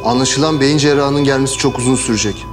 Anlaşılan beyin cerrahının gelmesi çok uzun sürecek.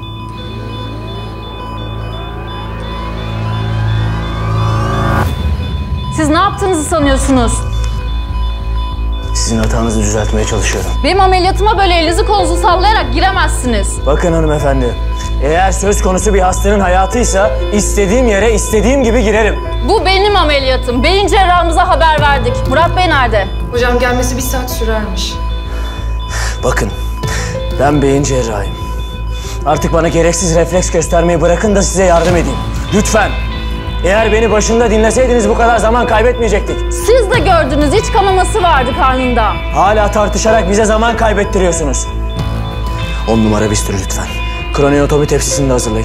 Siz ne yaptığınızı sanıyorsunuz? Sizin hatanızı düzeltmeye çalışıyorum. Benim ameliyatıma böyle elinizi kolunuzu sallayarak giremezsiniz. Bakın hanımefendi, eğer söz konusu bir hastanın hayatıysa istediğim yere istediğim gibi girerim. Bu benim ameliyatım. Beyin cerrahımıza haber verdik. Murat Bey nerede? Hocam gelmesi 1 saat sürermiş. Bakın, ben beyin cerrahıyım. Artık bana gereksiz refleks göstermeyi bırakın da size yardım edeyim. Lütfen. Eğer beni başında dinleseydiniz bu kadar zaman kaybetmeyecektik. Siz de gördünüz, iç kanaması vardı karnında. Hala tartışarak bize zaman kaybettiriyorsunuz. 10 numara bisturi lütfen. Kroniotomi tepsisini de hazırlayın.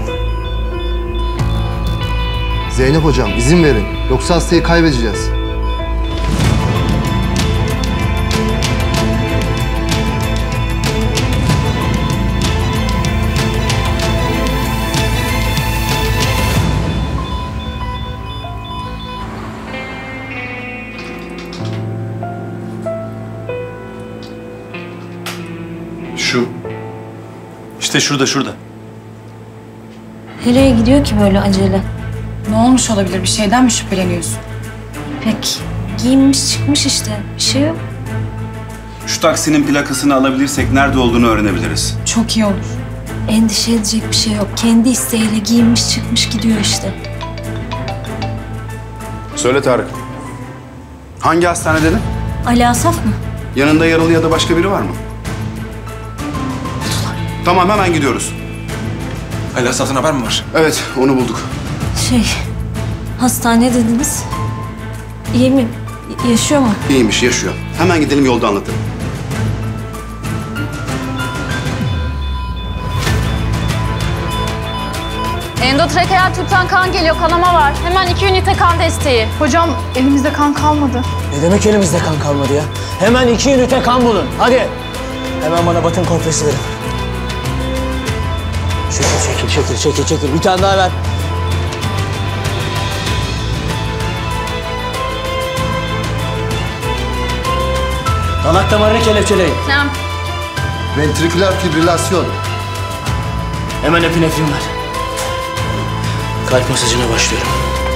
Zeynep hocam izin verin. Yoksa hastayı kaybedeceğiz. Şu. İşte şurada. Nereye gidiyor ki böyle acele? Ne olmuş olabilir? Bir şeyden mi şüpheleniyorsun? Pek giyinmiş çıkmış işte. Bir şey yok. Şu taksinin plakasını alabilirsek nerede olduğunu öğrenebiliriz. Çok iyi olur. Endişe edecek bir şey yok. Kendi isteğiyle giyinmiş çıkmış gidiyor işte. Söyle Tarık. Hangi hastane dedin? Ali Asaf mı? Yanında yaralı ya da başka biri var mı? Tamam hemen gidiyoruz. Ali Asaf'tan haber mi var? Evet onu bulduk. Hastane dediniz. İyi mi? Yaşıyor mu? İyiymiş yaşıyor. Hemen gidelim yolda anlatırım. Endotrakeal tüpten kan geliyor, kanama var. Hemen 2 ünite kan desteği. Hocam elimizde kan kalmadı. Ne demek elimizde kan kalmadı ya? Hemen 2 ünite kan bulun. Hadi. Hemen bana batın kompresi verin. Çekil. Bir tane daha ver. Dalak damarını kelepçeleyin. Tamam. Ventriküler fibrilasyon. Hemen epinefrin ver. Kalp masajına başlıyorum.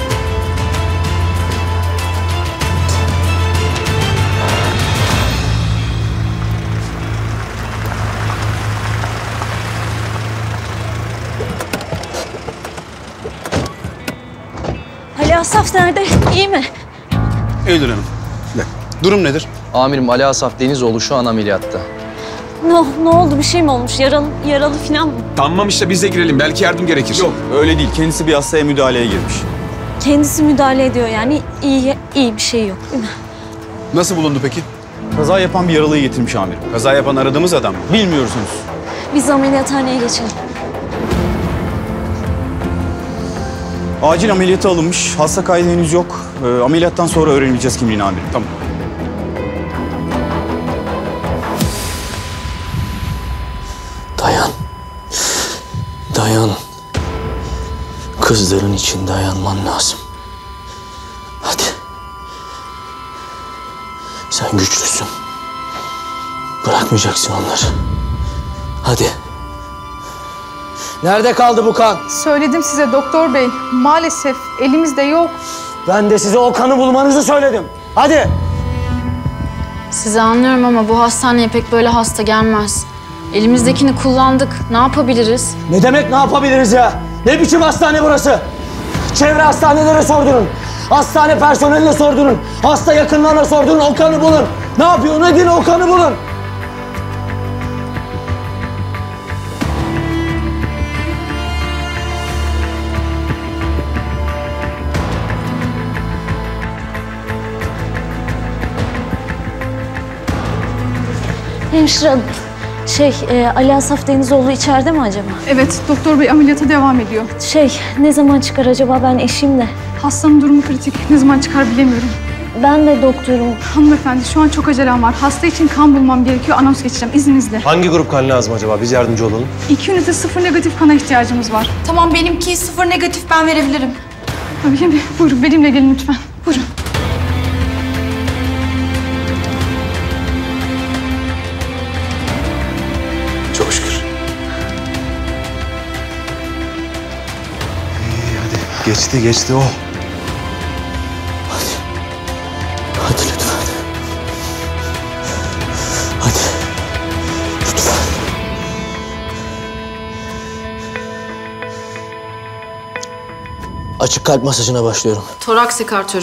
Ali Asaf nerede? İyi mi? Eylül Hanım. Durum nedir? Amirim Ali Asaf Denizoğlu şu an ameliyatta. Ne oldu? Bir şey mi olmuş? Yaralı falan mı? Tamam işte biz de girelim. Belki yardım gerekir. Yok öyle değil. Kendisi bir hastaya müdahaleye girmiş. Kendisi müdahale ediyor yani. İyi bir şey yok değil mi? Nasıl bulundu peki? Kaza yapan bir yaralıyı getirmiş amirim. Kaza yapan aradığımız adam mı? Bilmiyorsunuz. Biz ameliyathaneye geçelim. Acil ameliyata alınmış. Hasta kaydı henüz yok. Ameliyattan sonra öğreneceğiz kimliğini amirim. Tamam. Dayan. Kızların için dayanman lazım. Hadi. Sen güçlüsün. Bırakmayacaksın onları. Hadi. Nerede kaldı bu kan? Söyledim size doktor bey. Maalesef elimizde yok. Ben de size o kanı bulmanızı söyledim. Hadi. Sizi anlıyorum ama bu hastaneye pek böyle hasta gelmez. Elimizdekini kullandık. Ne yapabiliriz? Ne demek ne yapabiliriz ya? Ne biçim hastane burası? Çevre hastanelere sordurun. Hastane personeline sordurun. Hasta yakınlarına sordurun. O kanı bulun. Ne yapıyor? Ne diyor? O kanı bulun. Hemşire hanım. Ali Asaf Denizoğlu içeride mi acaba? Evet doktor bey ameliyata devam ediyor. Ne zaman çıkar acaba? Ben eşimle. Hastanın durumu kritik. Ne zaman çıkar bilemiyorum. Ben de doktorum. Hanımefendi şu an çok acelem var. Hasta için kan bulmam gerekiyor. Anons geçeceğim izninizle. Hangi grup kan lazım acaba? Biz yardımcı olalım. 2 ünite 0 negatif kana ihtiyacımız var. Tamam benimki 0 negatif ben verebilirim. Tabii mi? Buyurun benimle gelin lütfen. Buyurun. Geçti o. Hadi lütfen. Hadi. Lütfen. Açık kalp masajına başlıyorum. Toraks ekartörü.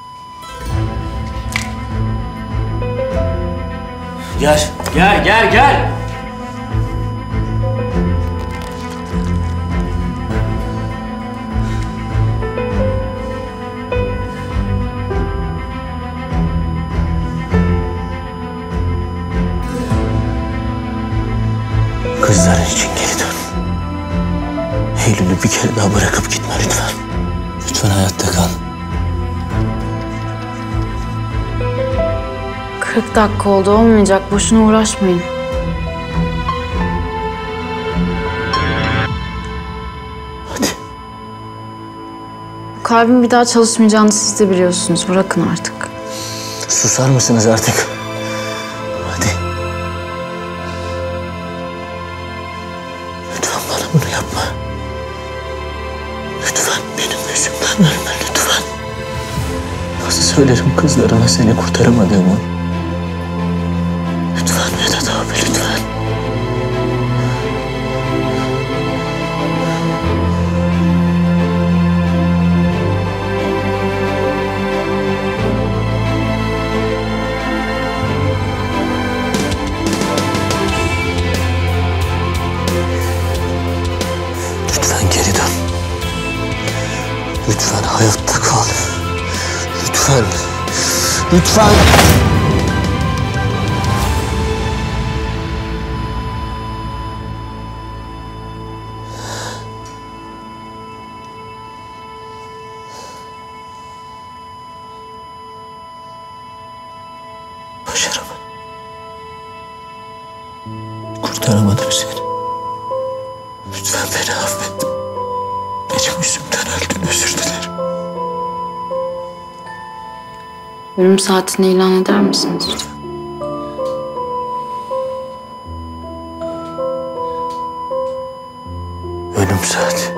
Gel. Kızların için geri dön. Eylül'ü bir kere daha bırakıp gitme lütfen. Lütfen hayatta kal. 40 dakika oldu, olmayacak. Boşuna uğraşmayın. Hadi. Kalbin bir daha çalışmayacağını siz de biliyorsunuz. Bırakın artık. Susar mısınız artık? Hadi. Lütfen bana bunu yapma. Lütfen benim yüzümden ölme lütfen. Nasıl söylerim kızlarına seni kurtaramadığımı? Lütfen Vedat abi lütfen. Lütfen geri dön. Lütfen hayatta kal. Lütfen. Lütfen. Başaramadım. Kurtaramadım seni. Lütfen beni affet. Benim yüzümden öldün, özür dilerim. Ölüm saatini ilan eder misiniz lütfen? Ölüm saati.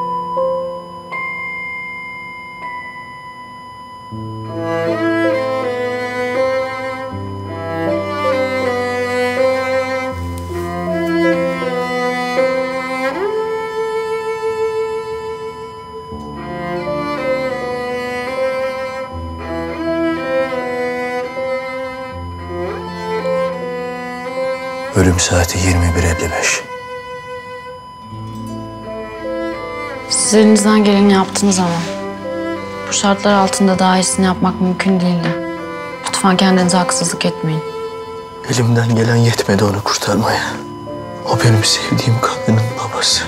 Ölüm saati 21:55. Siz elinizden geleni yaptınız ama. Bu şartlar altında daha iyisini yapmak mümkün değildi. Lütfen kendinize haksızlık etmeyin. Elimden gelen yetmedi onu kurtarmaya. O benim sevdiğim kadının babası.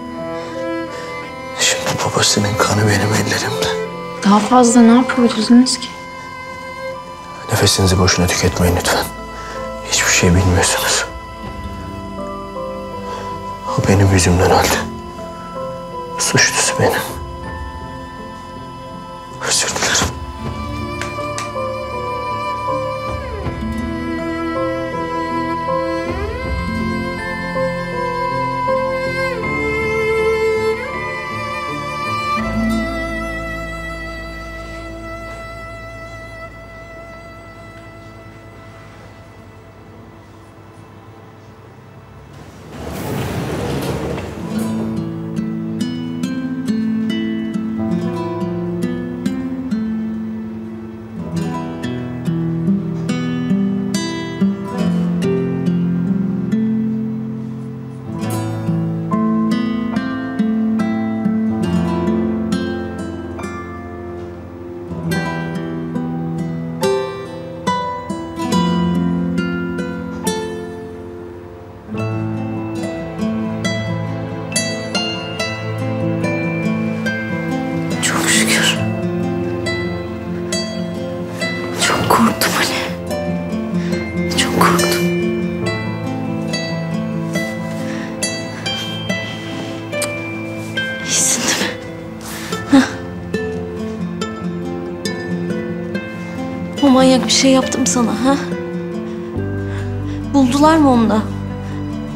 Şimdi babasının kanı benim ellerimde. Daha fazla ne yapabilirsiniz ki? Nefesinizi boşuna tüketmeyin lütfen. Hiçbir şey bilmiyorsunuz. O benim yüzümden öldü. Suçlusu benim. Özür dilerim. Çok şükür. Çok korktum Ali. Çok korktum. İyisin değil mi? O manyak bir şey yaptım sana ha? Buldular mı onu da?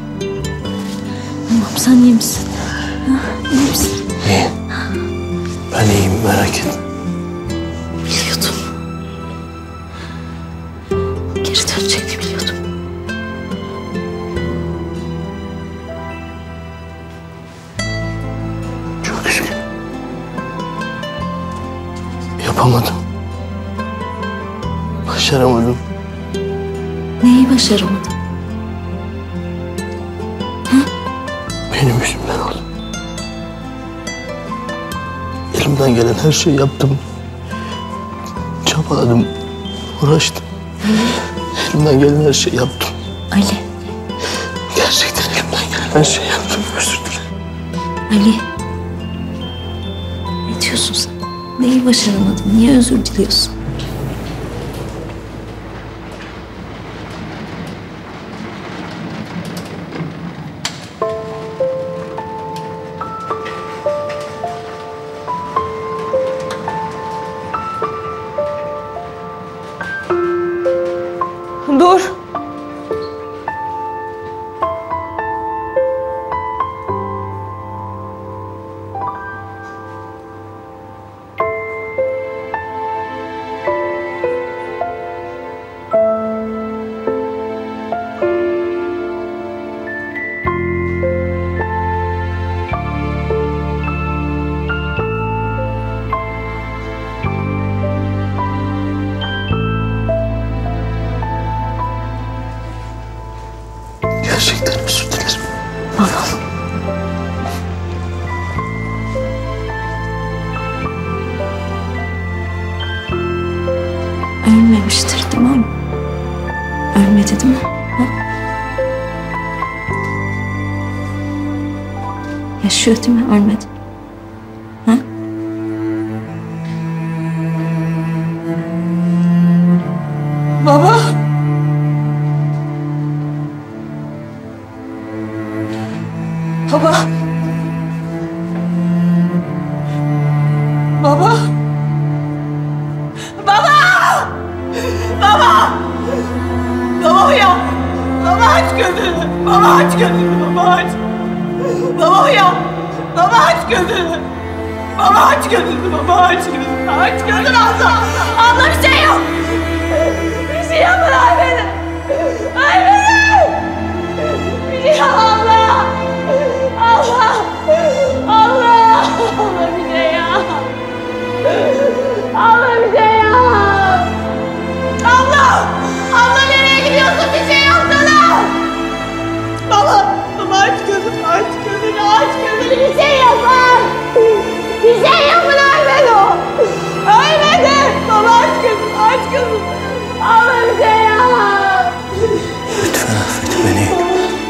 Tamam sen iyi misin? Ha? İyi misin? İyi. Ben iyiyim, merak etme. Biliyordum. Geri döneceğini biliyordum. Çok üzgünüm. Yapamadım. Başaramadım. Neyi başaramadın? Benim yüzümden oldu. Elimden gelen her şeyi yaptım. Çabaladım, uğraştım. Elimden gelen her şeyi yaptım. Ali. Gerçekten elimden gelen her şeyi yaptım. Özür dilerim. Ali. Ne diyorsun sen? Neyi başaramadın? Niye özür diliyorsun? Dur. Gerçekten özür dilerim. Anam. Ölmemiştir tamam mı? Ölmedi değil mi? Ha? Yaşıyor değil mi? Ölmedi. Ha? Baba. Baba. Baba. Baba. Baba. Baba uyan. Baba aç gözünü. Baba aç gözünü. Baba aç. Baba uyan. Baba aç gözünü. Baba aç gözünü. Baba aç gözünü. Aç gözünü abla. Abla bir şey yok. Bir şey yapın Ayben'e. Ayben'e. Bir şey yap abla. Allah! Allah! Allah bir şey yap! Allah bir şey yap! Abla! Abla nereye gidiyorsun? Bir şey yapsana! Baba! Baba aç gözünü, aç gözünü, aç gözünü! Bir şey yapın! Bir şey yapın Ayben o! Ölmedi! Baba aç gözünü, aç gözünü! Allah bir şey yap! Lütfen affet beni.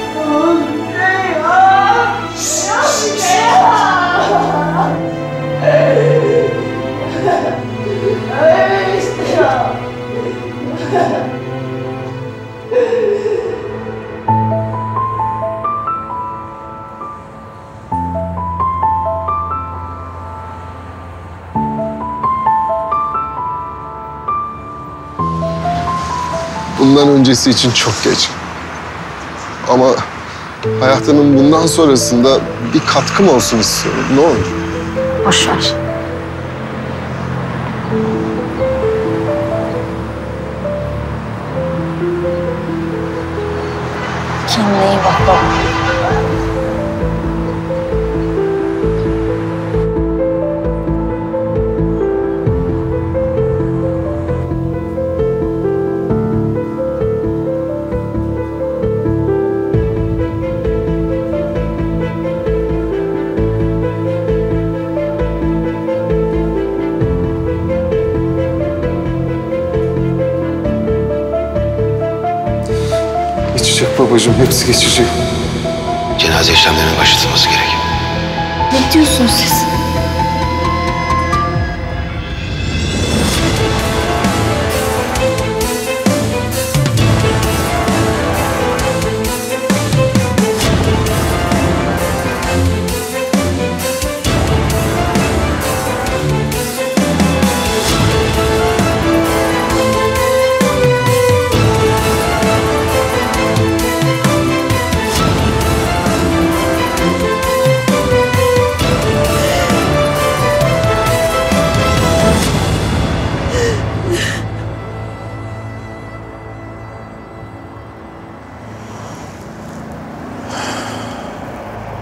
Bundan öncesi için çok geç. Ama hayatının bundan sonrasında bir katkım olsun istiyorum. Ne olur. Boş ver. Kendine iyi bak baba. Geçecek babacığım, hepsi geçecek. Cenaze işlemlerinin başlatılması gerek. Ne diyorsunuz siz?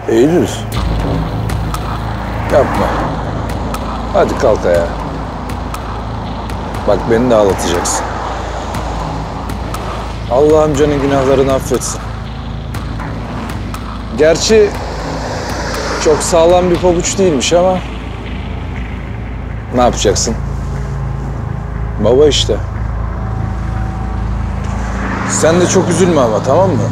Eylül. Yapma. Hadi kalk ayağa. Bak beni de ağlatacaksın. Allah amcanın günahlarını affetsin. Gerçi çok sağlam bir pabuç değilmiş ama ne yapacaksın? Baba işte. Sen de çok üzülme ama, tamam mı?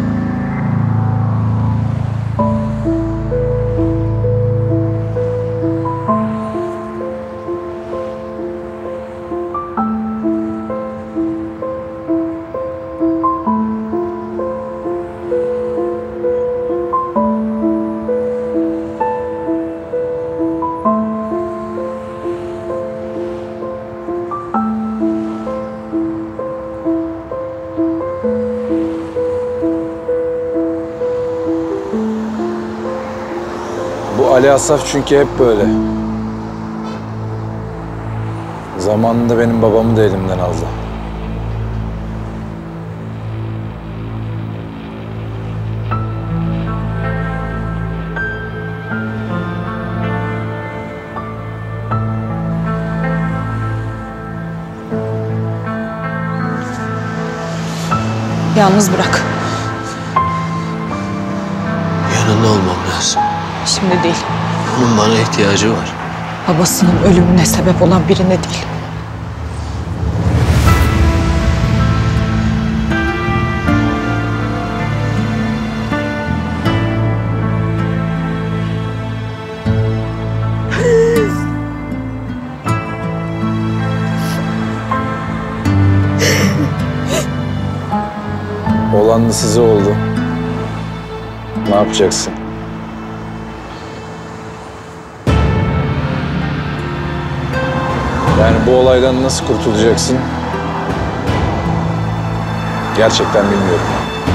Bu Ali Asaf çünkü hep böyle. Zamanında benim babamı da elimden aldı. Yalnız bırak. Yanında olmam lazım. Şimdi değil. Onun bana ihtiyacı var. Babasının ölümüne sebep olan birine değil. Olan da size oldu. Ne yapacaksın? Yani bu olaydan nasıl kurtulacaksın? Gerçekten bilmiyorum.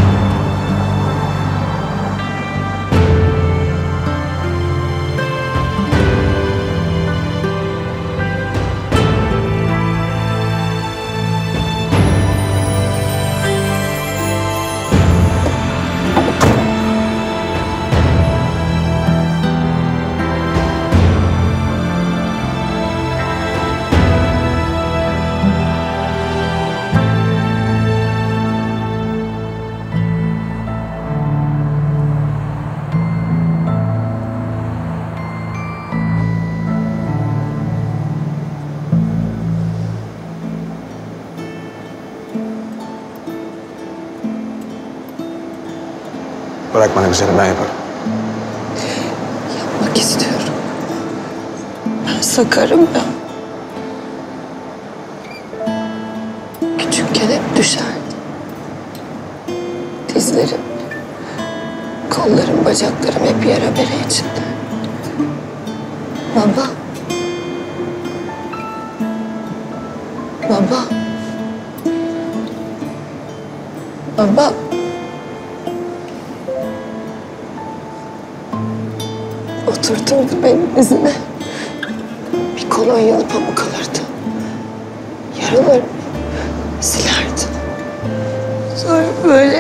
Bırak bana güzelim, ben yaparım. Yapmak istiyorum. Ben sakarım ya. Küçükken hep düşerdim. Dizlerim, kollarım, bacaklarım hep yara bere içinde. Baba. Baba. Baba. Oturturdu benim dizime. Bir kolonyalı pamuk alırdı. Yaralarımı silerdi. Sonra böyle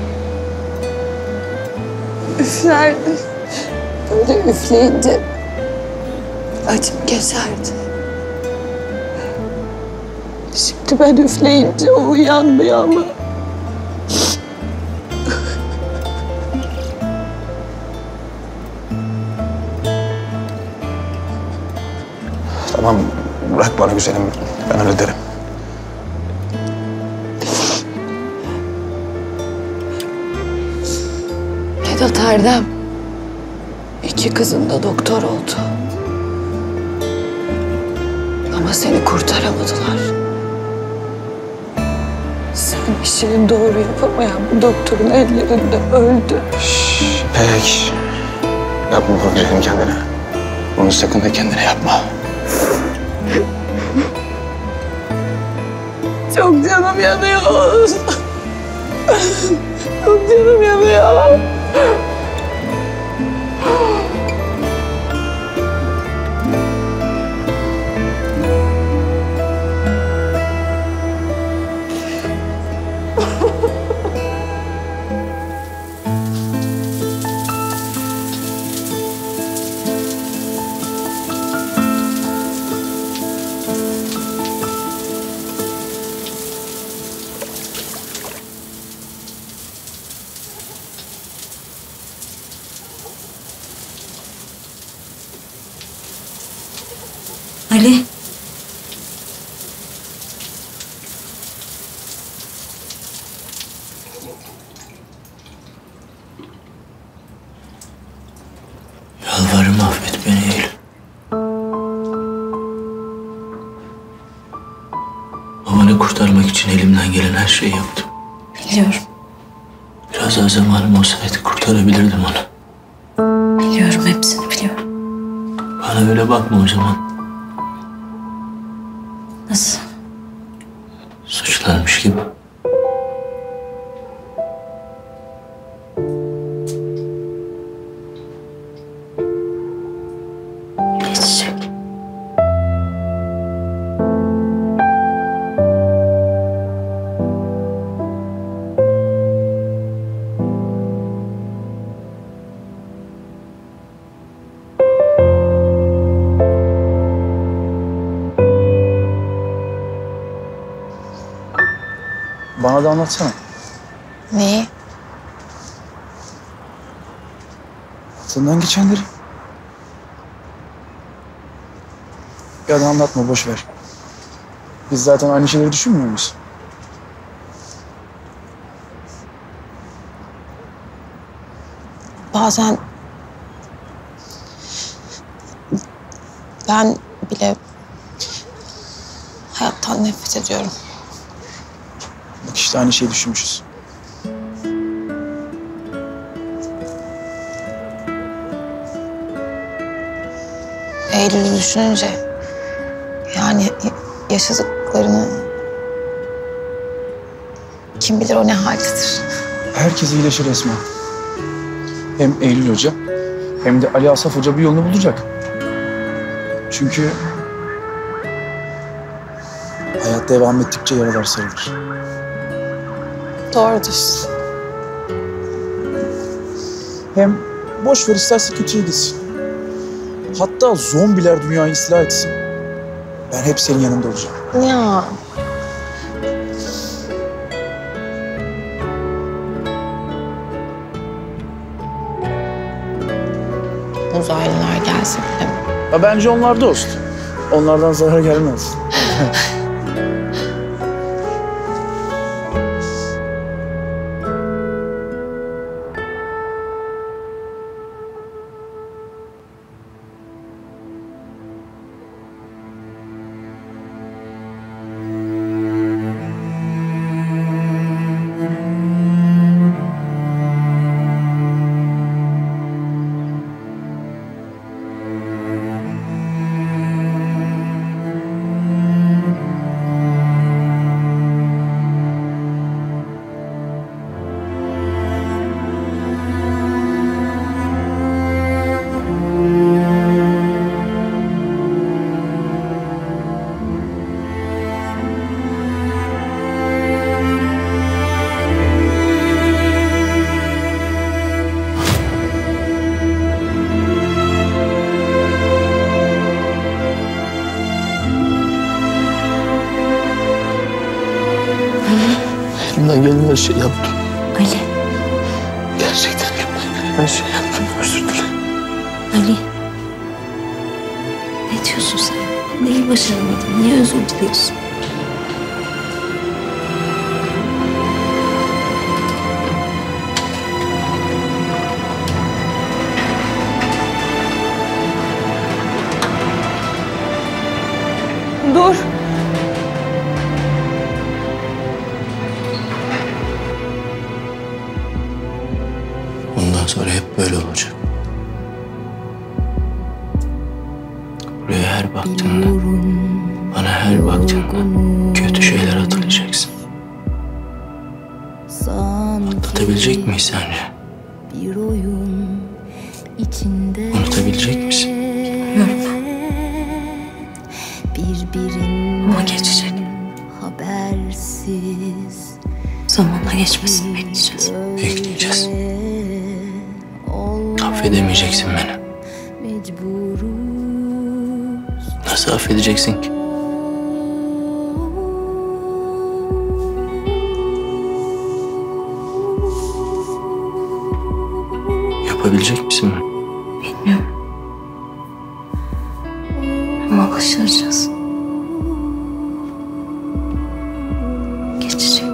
üflerdi. Böyle üfleyince acım geçerdi. Şimdi ben üfleyince o uyanmıyor ama. Tamam, bırak bana güzelim, ben hallederim. Vedat Erdem, 2 kızın da doktor oldu. Ama seni kurtaramadılar. Sen işini doğru yapamayan bu doktorun ellerinde öldü. İpek, yapma bunu güzelim kendine. Bunu sakın da kendine yapma. Çok canım yanıyor. Çok canım yanıyor. Ali. Yalvarırım affet beni Eylül. Babanı kurtarmak için elimden gelen her şeyi yaptım. Biliyorum. Biraz daha zamanım olsaydı kurtarabilirdim onu. Biliyorum, hepsini biliyorum. Bana öyle bakma o zaman. Nasıl? Suçlanmış gibi. Geçecek. Bana da anlatsana. Neyi? Aklından geçenleri. Ya da anlatma, boş ver. Biz zaten aynı şeyleri düşünmüyor muyuz? Bazen ben bile hayattan nefret ediyorum. Bak işte aynı şeyi düşünmüşüz. Eylül'ü düşününce yani yaşadıklarını kim bilir o ne haldedir. Herkes iyileşir Esma. Hem Eylül Hoca hem de Ali Asaf Hoca bir yolunu bulacak. Çünkü hayat devam ettikçe yaralar sarılır. Doğrudur. Hem boş ver, isterse kötüye gitsin. Hatta zombiler dünyayı istila etsin. Ben hep senin yanında olacağım. Ya. Uzaylılar gelse bile mi? Ya bence onlar dost. Onlardan zarar gelmez. Elimden gelen her şeyi yaptım. Ali. Gerçekten elimden gelen her şeyi yaptım. Özür dilerim. Ali. Ne diyorsun sen? Neyi başaramadın? Niye özür diliyorsun? Dur. Bundan sonra hep böyle olacak. Buraya her baktığında, bana her baktığında kötü şeyler hatırlayacaksın. Atlatabilecek miyiz sence? Unutabilecek misin? Ama geçecek. Zamanla geçmesini bekleyeceğiz. Bekleyeceğiz. Affedemeyeceksin beni. Nasıl affedeceksin ki? Yapabilecek misin bunu? Bilmiyorum. Ama Başaracağız. Geçecek.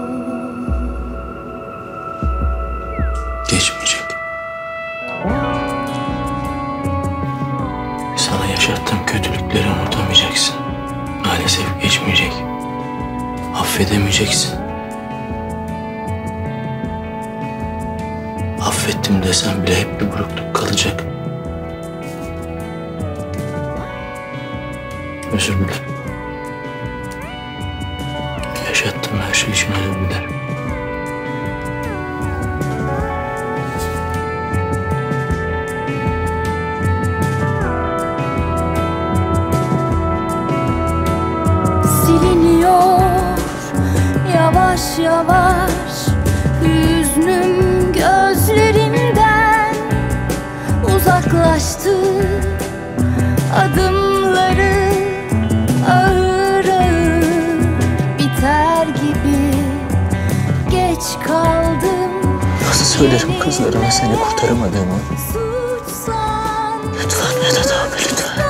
Geçmeyecek. Sana yaşattığım kötülükleri unutamayacaksın. Maalesef geçmeyecek. Affedemeyeceksin. Affettim desem bile hep bir burukluk kalacak. Özür dilerim. Yaşattığım her şey için özür dilerim. Siliniyor yavaş yavaş hüznüm gözlerimden, uzaklaştı adımları ağır ağır, biter gibi geç kaldım. Nasıl söylerim kızlarıma seni kurtaramadığımı? Lütfen Vedat abi, lütfen.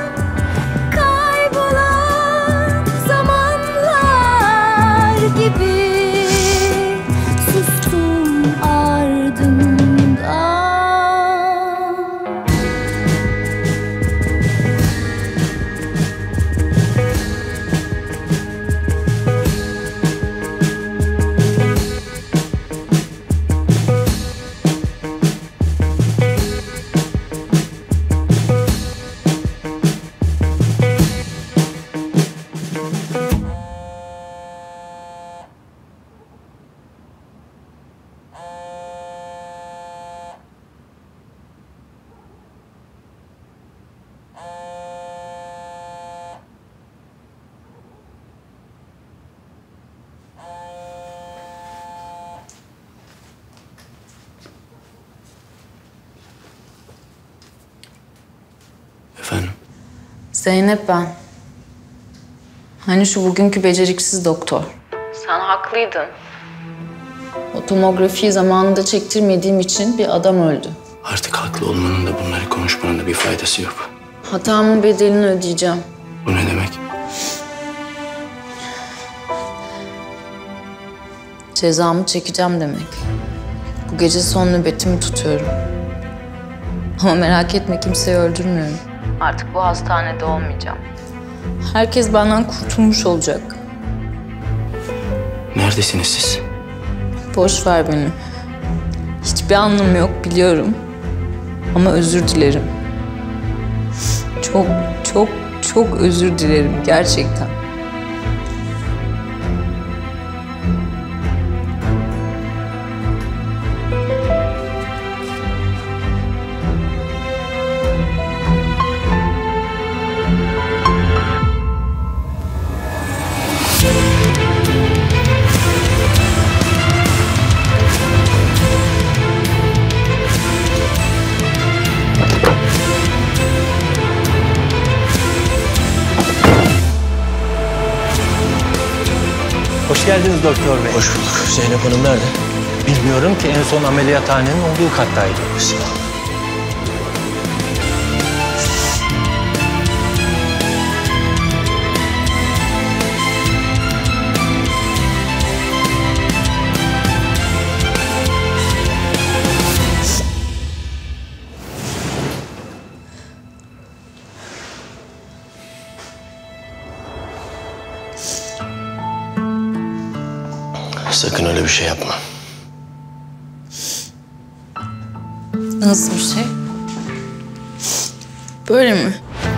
Kaybolan zamanlar gibi sustum ardından. Efendim? Zeynep ben. Hani şu bugünkü beceriksiz doktor. Sen haklıydın. O tomografiyi zamanında çektirmediğim için bir adam öldü. Artık haklı olmanın da bunları konuşmanın da bir faydası yok. Hatamın bedelini ödeyeceğim. Bu ne demek? Cezamı çekeceğim demek. Bu gece son nöbetimi tutuyorum. Ama merak etme, kimseyi öldürmüyorum. Artık bu hastanede olmayacağım. Herkes benden kurtulmuş olacak. Neredesiniz siz? Boş ver beni. Hiçbir anlamı yok biliyorum. Ama özür dilerim. Çok, çok, çok özür dilerim gerçekten. Hoş geldiniz doktor bey. Hoş bulduk. Zeynep Hanım nerede? Bilmiyorum ki, en son ameliyathanenin olduğu kattaydı. Sakın öyle bir şey yapma. Nasıl bir şey? Böyle mi?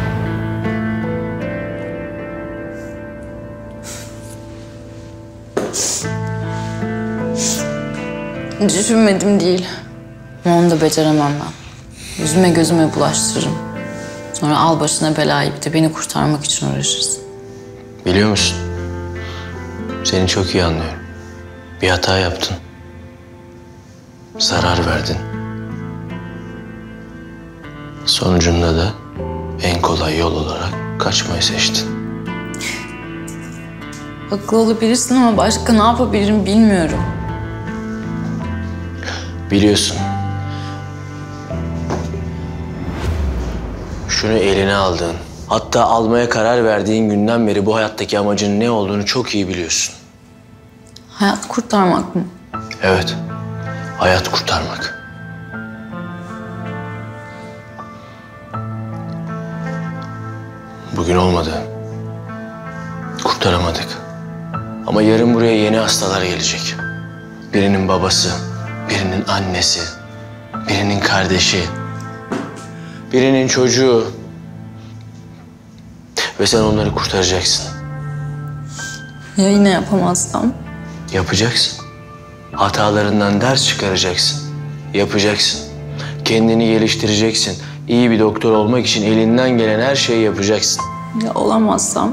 Düşünmedim değil. Ama onu da beceremem ben. Yüzüme gözüme bulaştırırım. Sonra al başına belayı, bir de beni kurtarmak için uğraşırsın. Biliyor musun? Seni çok iyi anlıyorum. Bir hata yaptın. Zarar verdin. Sonucunda da en kolay yol olarak kaçmayı seçtin. Haklı olabilirsin ama başka ne yapabilirim bilmiyorum. Biliyorsun. Şunu eline aldığın, Hatta almaya karar verdiğin günden beri bu hayattaki amacının ne olduğunu çok iyi biliyorsun. Hayat kurtarmak mı? Evet, hayat kurtarmak. Bugün olmadı. Kurtaramadık. Ama yarın buraya yeni hastalar gelecek. Birinin babası, birinin annesi, birinin kardeşi, birinin çocuğu. Ve sen onları kurtaracaksın. Ya yine yapamazsam? Yapacaksın. Hatalarından ders çıkaracaksın. Yapacaksın. Kendini geliştireceksin. İyi bir doktor olmak için elinden gelen her şeyi yapacaksın. Ya olamazsam?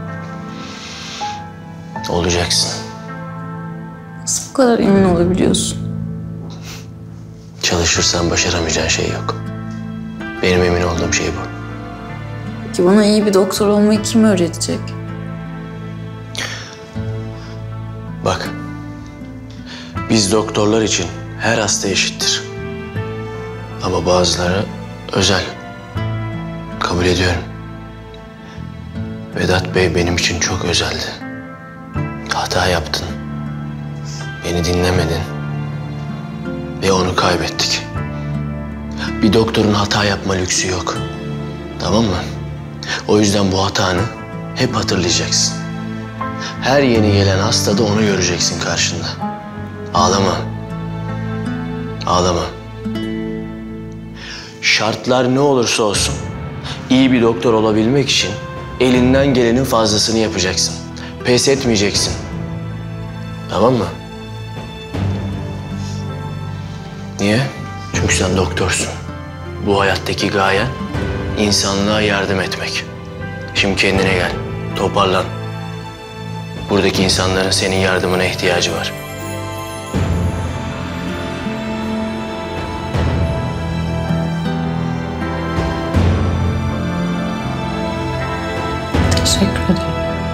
Olacaksın. Nasıl bu kadar emin olabiliyorsun? Çalışırsan başaramayacağın şey yok. Benim emin olduğum şey bu. Peki bana iyi bir doktor olmayı kim öğretecek? Bak, biz doktorlar için her hasta eşittir. Ama bazıları özel. Kabul ediyorum. Vedat Bey benim için çok özeldi. Hata yaptın. Beni dinlemedin. Ve onu kaybettik. Bir doktorun hata yapma lüksü yok. Tamam mı? O yüzden bu hatanı hep hatırlayacaksın. Her yeni gelen hastada onu göreceksin karşında. Ağlama. Ağlama. Şartlar ne olursa olsun iyi bir doktor olabilmek için elinden gelenin fazlasını yapacaksın. Pes etmeyeceksin. Tamam mı? Niye? Çünkü sen doktorsun. Bu hayattaki gayen insanlığa yardım etmek. Şimdi kendine gel. Toparlan. Buradaki insanların senin yardımına ihtiyacı var. Teşekkür ederim.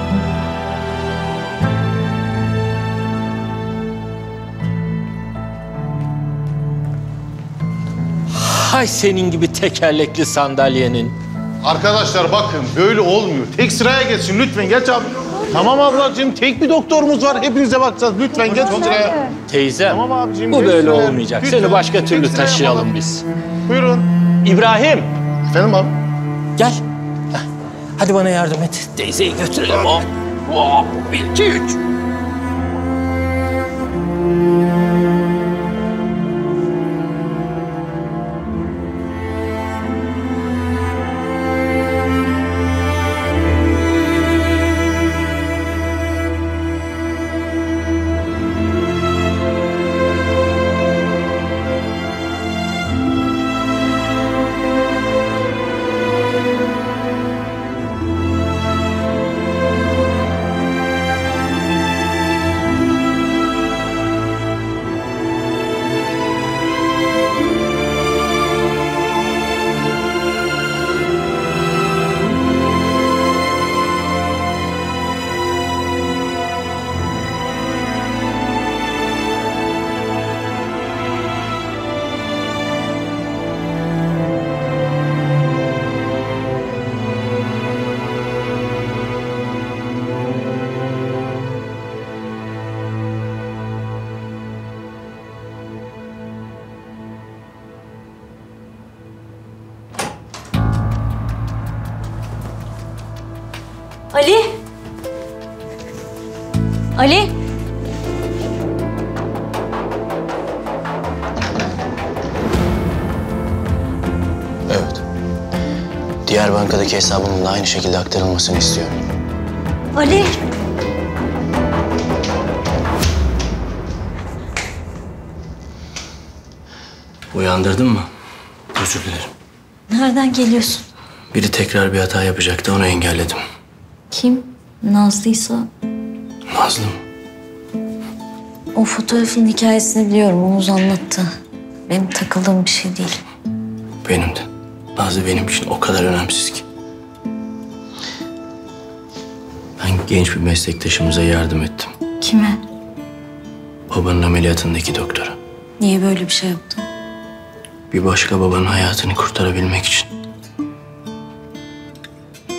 Hay senin gibi tekerlekli sandalyenin. Arkadaşlar bakın böyle olmuyor. Tek sıraya geçsin lütfen geç abi. Tamam ablacığım tek bir doktorumuz var. Hepinize bakacağız. Lütfen geç sıraya. Teyzem, Tamam abicim, bu geç böyle sıraya. olmayacak. Lütfen. Seni başka Tek türlü sıraya taşıyalım yapalım. biz. Buyurun. İbrahim. Efendim abi. Gel. Heh, hadi bana yardım et. Teyzeyi götürelim. Hop. Hop. 1, 2, 3. Ali? Ali? Evet. Diğer bankadaki hesabımın da aynı şekilde aktarılmasını istiyorum. Ali? Uyandırdın mı? Özür dilerim. Nereden geliyorsun? Biri tekrar bir hata yapacaktı, onu engelledim. Kim? Nazlıysa? Nazlı mı? O fotoğrafın hikayesini biliyorum. Oğuz anlattı. Benim takıldığım bir şey değil. Benim de. Nazlı benim için o kadar önemsiz ki. Ben genç bir meslektaşımıza yardım ettim. Kime? Babanın ameliyatındaki doktora. Niye böyle bir şey yaptın? Bir başka babanın hayatını kurtarabilmek için.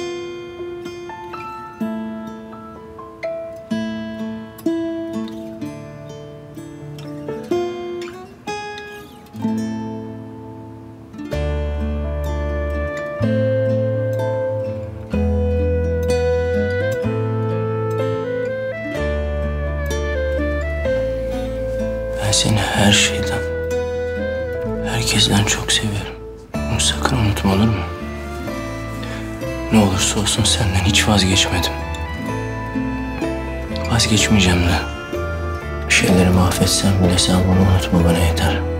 yüzden çok seviyorum. Bunu sakın unutma, olur mu? Ne olursa olsun senden hiç vazgeçmedim. Vazgeçmeyeceğim de. Bir şeyleri mahvetsem bile sen bunu unutma, bana yeter.